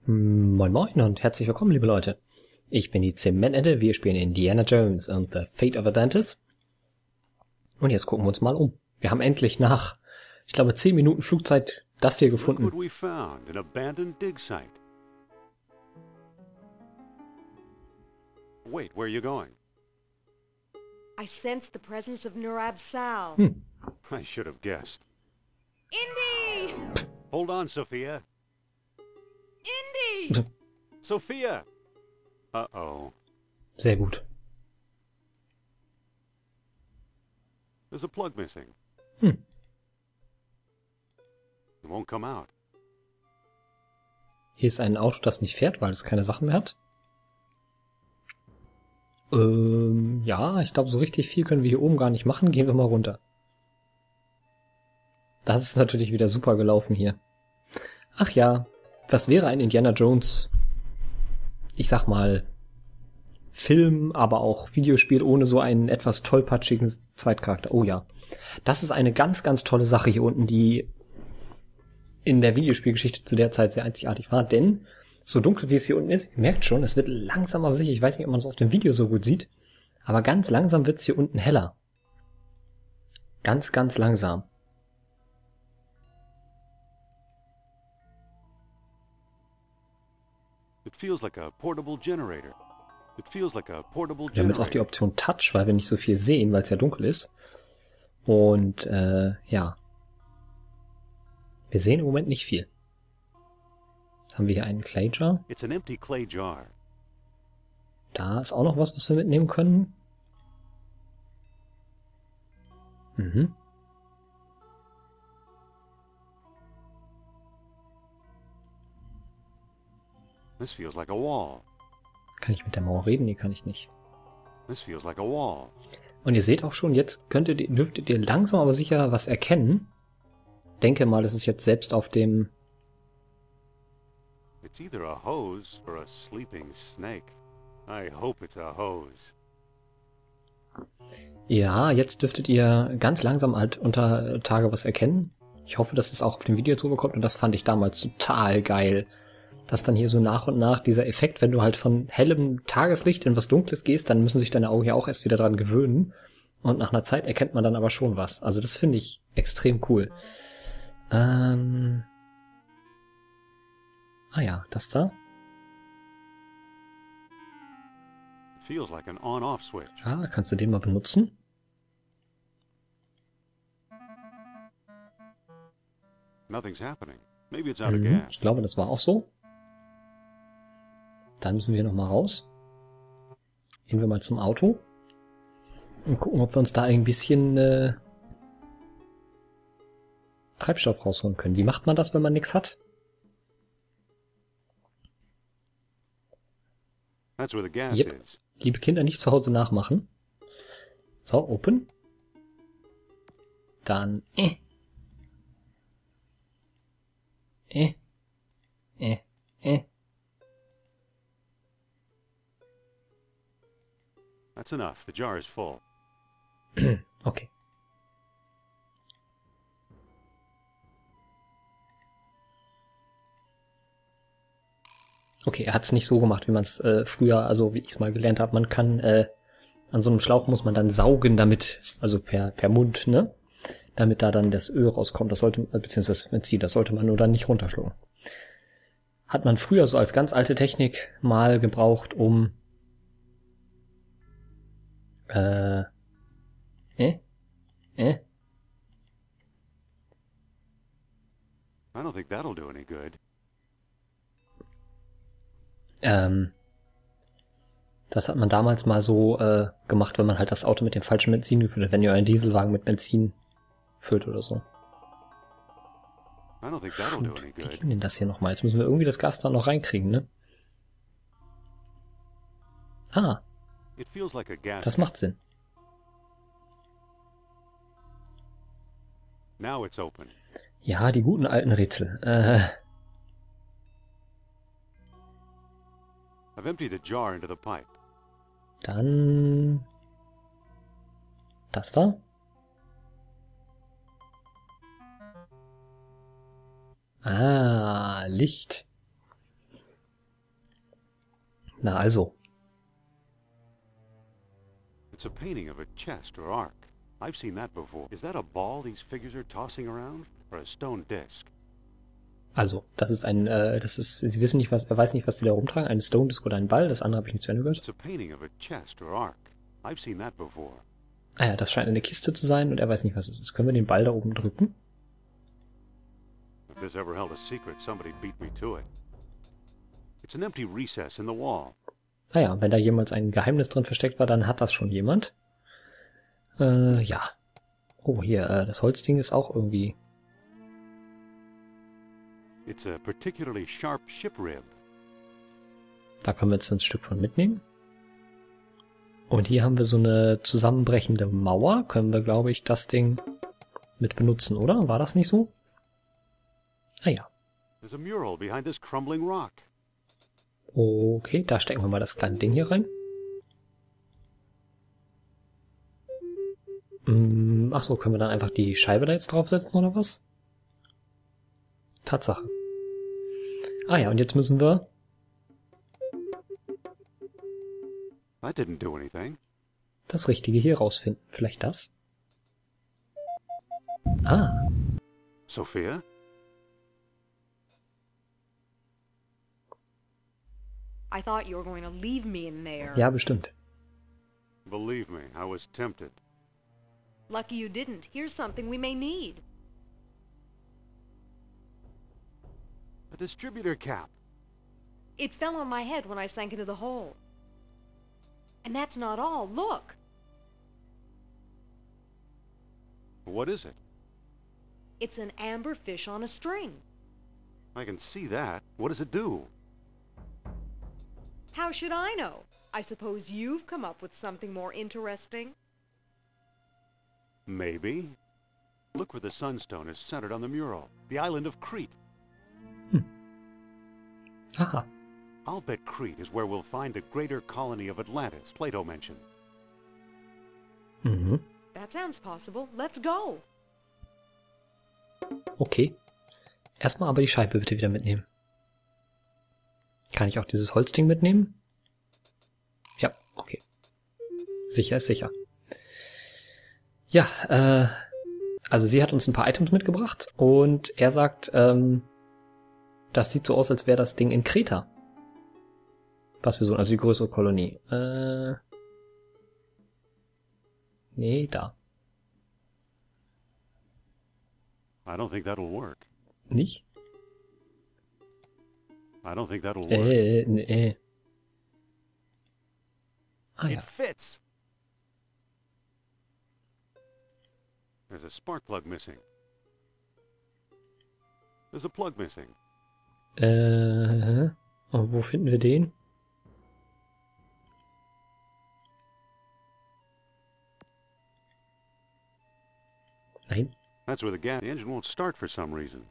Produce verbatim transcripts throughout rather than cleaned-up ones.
Moin Moin und herzlich willkommen, liebe Leute. Ich bin die Zementente, wir spielen Indiana Jones und The Fate of Atlantis. Und jetzt gucken wir uns mal um. Wir haben endlich nach, ich glaube, zehn Minuten Flugzeit das hier gefunden. Look what we found, an abandoned dig site. Wait, where are you going? I sense the presence of Nurab Sal. Hm. I should have guessed. Indy! Hold on, Sophia. Indy! Sophia! Uh-oh. Sehr gut. There's a plug missing. Hm. It won't come out. Hier ist ein Auto, das nicht fährt, weil es keine Sachen mehr hat. Ähm, ja, ich glaube, so richtig viel können wir hier oben gar nicht machen. Gehen wir mal runter. Das ist natürlich wieder super gelaufen hier. Ach ja, das wäre ein Indiana Jones, ich sag mal, Film, aber auch Videospiel ohne so einen etwas tollpatschigen Zweitcharakter. Oh ja, das ist eine ganz, ganz tolle Sache hier unten, die in der Videospielgeschichte zu der Zeit sehr einzigartig war, denn so dunkel wie es hier unten ist, ihr merkt schon, es wird langsam aber sicher, ich weiß nicht, ob man es auf dem Video so gut sieht, aber ganz langsam wird es hier unten heller. Ganz, ganz langsam. It feels like a portable generator. It feels like a portable Wir haben jetzt auch die generator. Option Touch, weil wir nicht so viel sehen, weil es ja dunkel ist. Und äh, ja. Wir sehen im Moment nicht viel. Jetzt haben wir hier einen Clay Jar. It's an empty clay jar. Da ist auch noch was, was wir mitnehmen können. Mhm. This feels like a wall. Kann ich mit der Mauer reden? Nee, kann ich nicht. This feels like a wall. Und ihr seht auch schon, jetzt könntet ihr, dürftet ihr langsam aber sicher was erkennen. Denke mal, das ist jetzt selbst auf dem... It's either a hose or a sleeping snake. I hope it's a hose. Ja, jetzt dürftet ihr ganz langsam halt unter Tage was erkennen. Ich hoffe, dass es auch auf dem Video drüber kommt und das fand ich damals total geil. Dass dann hier so nach und nach dieser Effekt, wenn du halt von hellem Tageslicht in was Dunkles gehst, dann müssen sich deine Augen ja auch erst wieder dran gewöhnen. Und nach einer Zeit erkennt man dann aber schon was. Also das finde ich extrem cool. Ähm... Ah ja, das da. It feels like an on-off switch. Ah, kannst du den mal benutzen? Nothing's happening. Maybe it's out of Mhm, gas. ich glaube, das war auch so. Dann müssen wir nochmal raus. Gehen wir mal zum Auto. Und gucken, ob wir uns da ein bisschen äh, Treibstoff rausholen können. Wie macht man das, wenn man nichts hat? That's where the gas Yep. is. Liebe Kinder, nicht zu Hause nachmachen. So, open. Dann äh. Äh. Äh. Äh. That's enough. The jar is full. Okay. Okay, er hat es nicht so gemacht, wie man es äh, früher, also wie ich es mal gelernt habe. Man kann, äh, an so einem Schlauch muss man dann saugen damit, also per per Mund, ne? Damit da dann das Öl rauskommt. Das sollte, beziehungsweise das Benzin, das sollte man nur dann nicht runterschlucken. Hat man früher so als ganz alte Technik mal gebraucht, um äh, äh, äh, I don't think that'll do any good. Ähm, das hat man damals mal so äh, gemacht, wenn man halt das Auto mit dem falschen Benzin gefüllt hat, wenn ihr euren Dieselwagen mit Benzin füllt oder so. I don't think that'll do any Wie good. ging denn das hier nochmal? Jetzt müssen wir irgendwie das Gas da noch reinkriegen, ne? Ah, It feels like a gas. das macht Sinn. Now it's open. Ja, die guten alten Rätsel. Äh, I've emptied the jar into the pipe. dann das da. Ah, Licht. Na also. It's a painting of a chest or ark. I've seen that before. Is that a ball these figures are tossing around? Or a stone disc? Also, das ist ein, äh, das ist, Sie wissen nicht, was, er weiß nicht, was die da rumtragen. Ein Stone Disc oder ein Ball, das andere habe ich nicht zu Ende gehört. It's a painting of a chest or ark. I've seen that before. Ah ja, das scheint eine Kiste zu sein und er weiß nicht, was es ist. Können wir den Ball da oben drücken? If this ever held a secret, somebody beat me to it. It's an empty recess in the wall. Ah ja, wenn da jemals ein Geheimnis drin versteckt war, dann hat das schon jemand. Äh, ja. Oh, hier, äh, das Holzding ist auch irgendwie... It's a particularly sharp ship rib. Da können wir jetzt ein Stück von mitnehmen. Und hier haben wir so eine zusammenbrechende Mauer. Können wir, glaube ich, das Ding mit benutzen, oder? War das nicht so? Ah ja. There's a mural behind this crumbling rock. Okay, da stecken wir mal das kleine Ding hier rein. Hm, ach so, können wir dann einfach die Scheibe da jetzt draufsetzen, oder was? Tatsache. Ah ja, und jetzt müssen wir... That didn't do anything. das Richtige hier rausfinden. Vielleicht das? Ah. Sophia? I thought you were going to leave me in there. Ja, bestimmt. Believe me, I was tempted. Lucky you didn't. Here's something we may need. A distributor cap. It fell on my head when I sank into the hole. And that's not all. Look! What is it? It's an amber fish on a string. I can see that. What does it do? How should I know? I suppose you've come up with something more interesting. Maybe. Look where the sunstone is centered on the mural. The island of Crete. Hm. Aha. I'll bet Crete is where we'll find the greater colony of Atlantis Plato mentioned. Mhm. That sounds possible. Let's go. Okay. Erstmal aber die Scheibe bitte wieder mitnehmen. Kann ich auch dieses Holzding mitnehmen? Ja, okay. Sicher ist sicher. Ja, äh, also sie hat uns ein paar Items mitgebracht und er sagt, ähm, das sieht so aus, als wäre das Ding in Kreta. Was wir so, also die größere Kolonie. Äh, nee, da. I don't think that'll work. Nicht? I don't think that'll work. Äh, nee. Ah It ja. fits. There's a spark plug missing. There's a plug missing. Äh, und wo finden wir den? Nein. That's where the gas the engine won't start for some reason.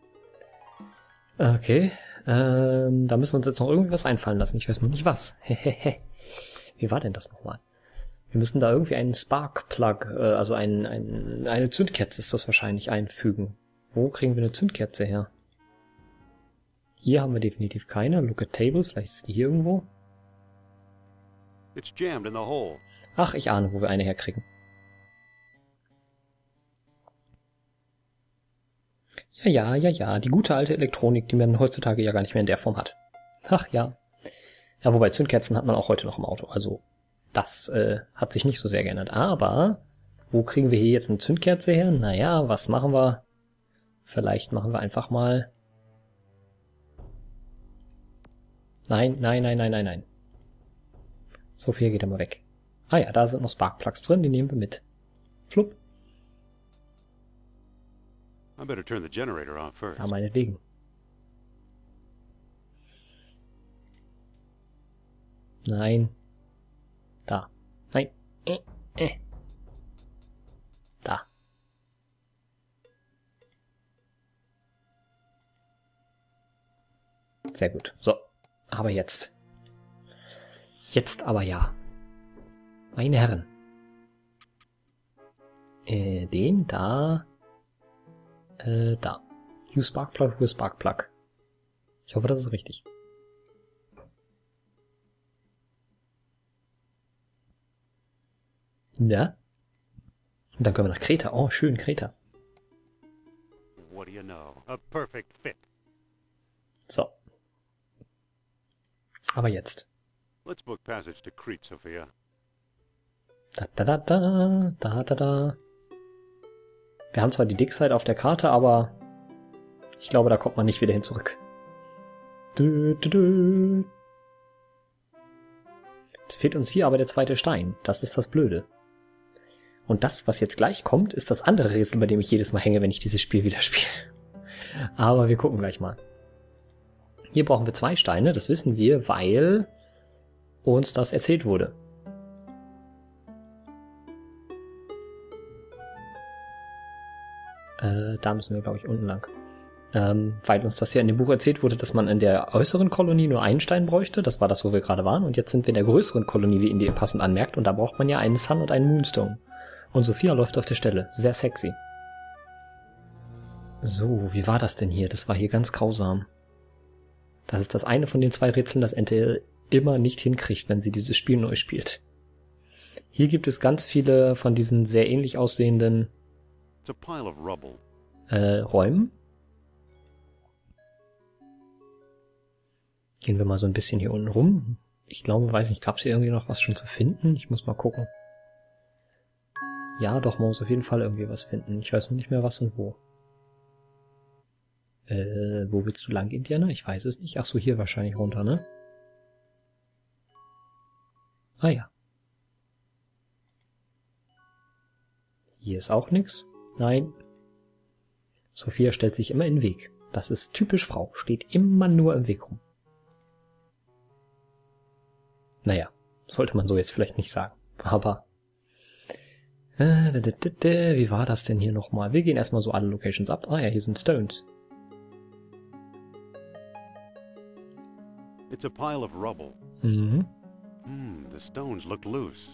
Okay. Ähm, da müssen wir uns jetzt noch irgendwie was einfallen lassen. Ich weiß nur nicht was. Hehehe. Wie war denn das nochmal? Wir müssen da irgendwie einen Spark Plug, äh, also ein, ein, eine Zündkerze ist das wahrscheinlich, einfügen. Wo kriegen wir eine Zündkerze her? Hier haben wir definitiv keine. Look at Table, vielleicht ist die hier irgendwo. It's jammed in the hole. Ach, ich ahne, wo wir eine herkriegen. Ja, ja, ja, ja, die gute alte Elektronik, die man heutzutage ja gar nicht mehr in der Form hat. Ach ja. Ja, wobei Zündkerzen hat man auch heute noch im Auto, also das äh, hat sich nicht so sehr geändert. Aber, wo kriegen wir hier jetzt eine Zündkerze her? Naja, was machen wir? Vielleicht machen wir einfach mal... Nein, nein, nein, nein, nein, nein. Sophia geht immer weg. Ah ja, da sind noch Sparkplugs drin, die nehmen wir mit. Flupp. I better turn the generator off first. Ja, meinetwegen. Nein. Da. Nein. Äh, äh. Da. Sehr gut. So. Aber jetzt. Jetzt aber ja. Meine Herren. Äh, den da. Äh, da. Use Sparkplug, use Sparkplug. Ich hoffe, das ist richtig. Ja. Und dann können wir nach Kreta. Oh, schön, Kreta. What do you know? A perfect fit. So. Aber jetzt. Let's book passage to Crete, Sophia. Da, da, da, da, da, da, da. Wir haben zwar die Dickside auf der Karte, aber ich glaube, da kommt man nicht wieder hin zurück. Dö, dö, dö. Jetzt fehlt uns hier aber der zweite Stein. Das ist das Blöde. Und das, was jetzt gleich kommt, ist das andere Rätsel, bei dem ich jedes Mal hänge, wenn ich dieses Spiel wieder spiele. Aber wir gucken gleich mal. Hier brauchen wir zwei Steine, das wissen wir, weil uns das erzählt wurde. Äh, da müssen wir, glaube ich, unten lang. Ähm, weil uns das ja in dem Buch erzählt wurde, dass man in der äußeren Kolonie nur einen Stein bräuchte. Das war das, wo wir gerade waren. Und jetzt sind wir in der größeren Kolonie, wie Indie passend anmerkt. Und da braucht man ja einen Sun und einen Moonstone. Und Sophia läuft auf der Stelle. Sehr sexy. So, wie war das denn hier? Das war hier ganz grausam. Das ist das eine von den zwei Rätseln, das Ente immer nicht hinkriegt, wenn sie dieses Spiel neu spielt. Hier gibt es ganz viele von diesen sehr ähnlich aussehenden It's a pile of rubble. äh, Räumen. Gehen wir mal so ein bisschen hier unten rum. Ich glaube, weiß nicht, gab es hier irgendwie noch was schon zu finden? Ich muss mal gucken. Ja, doch, man muss auf jeden Fall irgendwie was finden. Ich weiß nur nicht mehr was und wo. Äh, wo willst du lang, Indianer? Ich weiß es nicht. Ach so, hier wahrscheinlich runter, ne? Ah ja. Hier ist auch nix. Nein. Sophia stellt sich immer in den Weg. Das ist typisch Frau. Steht immer nur im Weg rum. Naja, sollte man so jetzt vielleicht nicht sagen. Aber äh, wie war das denn hier nochmal? Wir gehen erstmal so alle Locations ab. Ah ja, hier sind Stones. It's a pile of rubble. Mhm. Hmm, the stones look loose.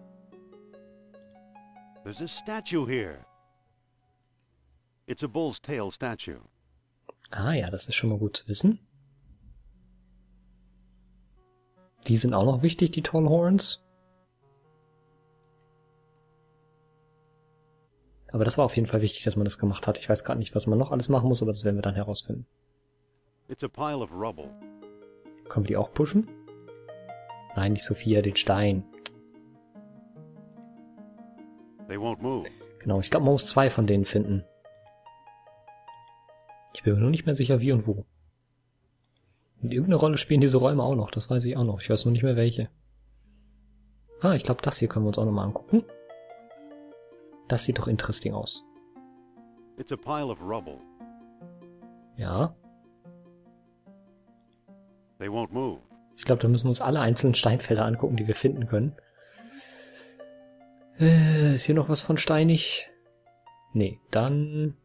There's a statue here. It's a bull's tail statue. Ah ja, das ist schon mal gut zu wissen. Die sind auch noch wichtig, die Tall Horns. Aber das war auf jeden Fall wichtig, dass man das gemacht hat. Ich weiß gerade nicht, was man noch alles machen muss, aber das werden wir dann herausfinden. It's a pile of rubble. Können wir die auch pushen? Nein, nicht Sophia, den Stein. They won't move. Genau, ich glaube, man muss zwei von denen finden. Ich bin mir nur nicht mehr sicher, wie und wo. Und irgendeine Rolle spielen diese Räume auch noch, das weiß ich auch noch. Ich weiß nur nicht mehr welche. Ah, ich glaube, das hier können wir uns auch nochmal angucken. Das sieht doch interesting aus. It's a pile of rubble. Ja. They won't move. Ich glaube, da müssen wir uns alle einzelnen Steinfelder angucken, die wir finden können. Äh, ist hier noch was von steinig? Nee, dann...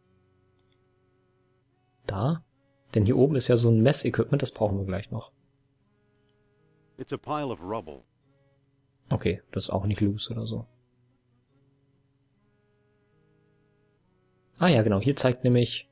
Da? Denn hier oben ist ja so ein Messequipment, das brauchen wir gleich noch. It's a pile of rubble. Okay, das ist auch nicht loose oder so. Ah ja, genau, hier zeigt nämlich...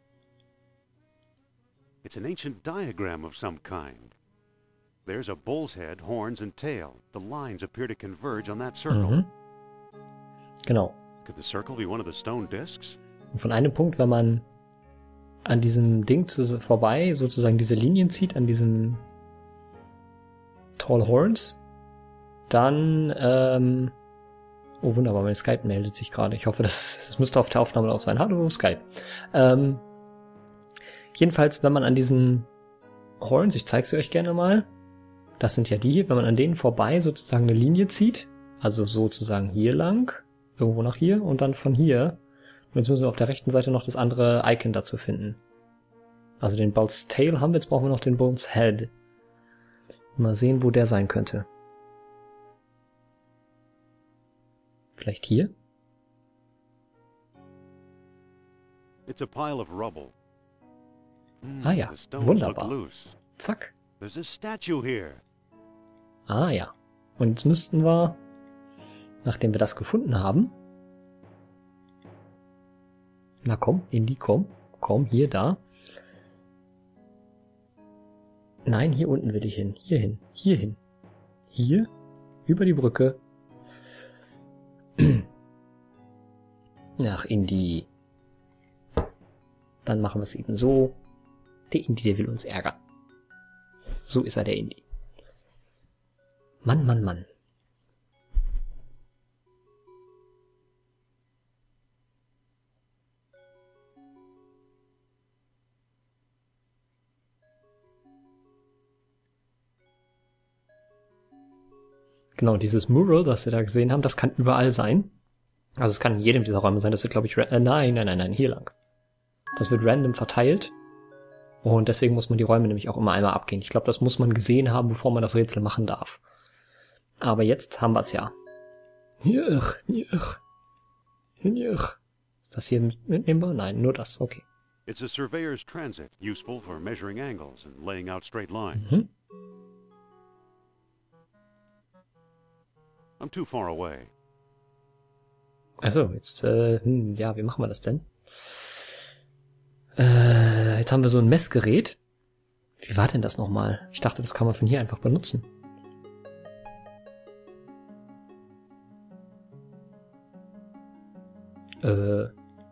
It's an ancient diagram of some kind. There's a bull's head, horns, and tail. The lines appear to converge on that circle. Mhm. Genau. Could the circle be one of the stone discs? Und von einem Punkt, wenn man an diesem Ding zu, vorbei sozusagen diese Linien zieht, an diesen Tall Horns, dann, ähm, oh wunderbar, mein Skype meldet sich gerade. Ich hoffe, das, das müsste auf der Aufnahme auch sein. Hallo, Skype. Ähm, jedenfalls, wenn man an diesen Horns, ich zeige sie euch gerne mal, das sind ja die hier, wenn man an denen vorbei sozusagen eine Linie zieht, also sozusagen hier lang, irgendwo nach hier und dann von hier. Und jetzt müssen wir auf der rechten Seite noch das andere Icon dazu finden. Also den Bull's Tail haben wir, jetzt brauchen wir noch den Bull's Head. Mal sehen, wo der sein könnte. Vielleicht hier? It's a pile of rubble. Hmm, Ah ja, the stones wunderbar. look loose. Zack. There's a statue here. Ah ja. Und jetzt müssten wir, nachdem wir das gefunden haben, na komm, Indy, komm, komm, hier, da. Nein, hier unten will ich hin, hier hin, hier hin. Hier, über die Brücke. Ach, Indy. Dann machen wir es eben so. Der Indy, der will uns ärgern. So ist er, der Indy. Mann, Mann, Mann. Genau, dieses Mural, das wir da gesehen haben, das kann überall sein. Also es kann in jedem dieser Räume sein. Das wird, glaube ich, äh, nein, nein, nein, nein, hier lang. Das wird random verteilt. Und deswegen muss man die Räume nämlich auch immer einmal abgehen. Ich glaube, das muss man gesehen haben, bevor man das Rätsel machen darf. Aber jetzt haben wir es ja. Hier, hier, hier. Ist das hier mitnehmbar? Nein, nur das, okay. It's a surveyor's transit, useful for measuring angles and laying out straight lines. Mhm. I'm too far away. Also, jetzt, äh, hm, ja, wie machen wir das denn? Äh, jetzt haben wir so ein Messgerät. Wie war denn das nochmal? Ich dachte, das kann man von hier einfach benutzen. Äh,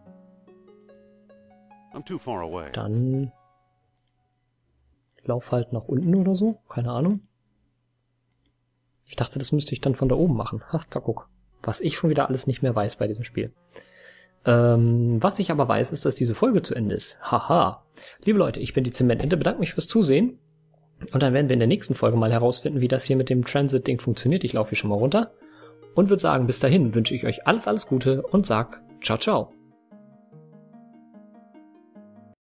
I'm too far away. dann lauf halt nach unten oder so, keine Ahnung. Ich dachte, das müsste ich dann von da oben machen. Ach, da guck. Was ich schon wieder alles nicht mehr weiß bei diesem Spiel. Ähm, was ich aber weiß, ist, dass diese Folge zu Ende ist. Haha. Liebe Leute, ich bin die Zementente, bedanke mich fürs Zusehen. Und dann werden wir in der nächsten Folge mal herausfinden, wie das hier mit dem Transit-Ding funktioniert. Ich laufe hier schon mal runter. Und würde sagen, bis dahin wünsche ich euch alles, alles Gute und sag ciao, ciao.